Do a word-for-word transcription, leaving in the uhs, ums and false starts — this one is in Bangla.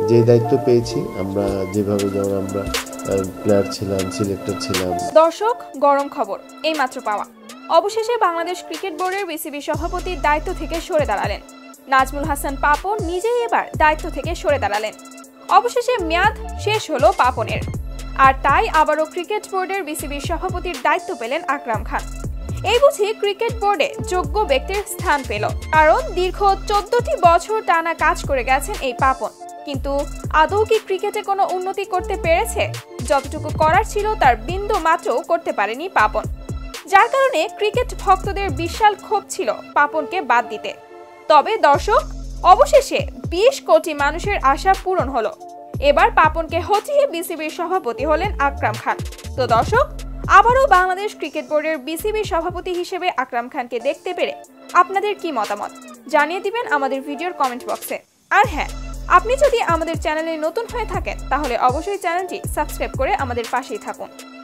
যে দায়িত্ব পেয়েছি আমরা যেভাবে যেমন আমরা প্লেয়ার ছিলাম, সিলেক্টর ছিলাম। দর্শক, গরম খবর এইমাত্র পাওয়া। অবশেষে বাংলাদেশ ক্রিকেট বোর্ডের বিসিবি সভাপতির দায়িত্ব থেকে সরে দাঁড়ালেন নাজমুল হাসান পাপন। নিজেই এবার দায়িত্ব থেকে সরে দাঁড়ালেন। অবশেষে মেয়াদ শেষ হলো পাপনের, আর তাই আবারও ক্রিকেট বোর্ডের বিসিবির সভাপতির দায়িত্ব পেলেন আকরাম খান। এই বুঝি ক্রিকেট বোর্ডে যোগ্য ব্যক্তির স্থান পেল, কারণ দীর্ঘ চোদ্দটি বছর টানা কাজ করে গেছেন এই পাপন। কিন্তু আদৌ কি ক্রিকেটে কোনো উন্নতি করতে পেরেছে? যতটুকু করার ছিল তার বিন্দু মাত্রও করতে পারেনি পাপন, যার কারণে ক্রিকেট ভক্তদের বিশাল ক্ষোভ ছিল পাপনকে বাদ দিতে। তবে দর্শক, অবশেষে বিশ কোটি মানুষের আশা পূরণ হলো। এবার পাপনকে হটিয়ে বিসিবির সভাপতি হলেন আকরাম খান। তো দর্শক, আবারও বাংলাদেশ ক্রিকেট বোর্ডের বিসিবি সভাপতি হিসেবে আকরাম খানকে দেখতে পেরে আপনাদের কি মতামত জানিয়ে দিবেন আমাদের ভিডিওর কমেন্ট বক্সে। আর হ্যাঁ, আপনি যদি আমাদের চ্যানেলে নতুন হয়ে থাকেন তাহলে অবশ্যই চ্যানেলটি সাবস্ক্রাইব করে আমাদের পাশেই থাকুন।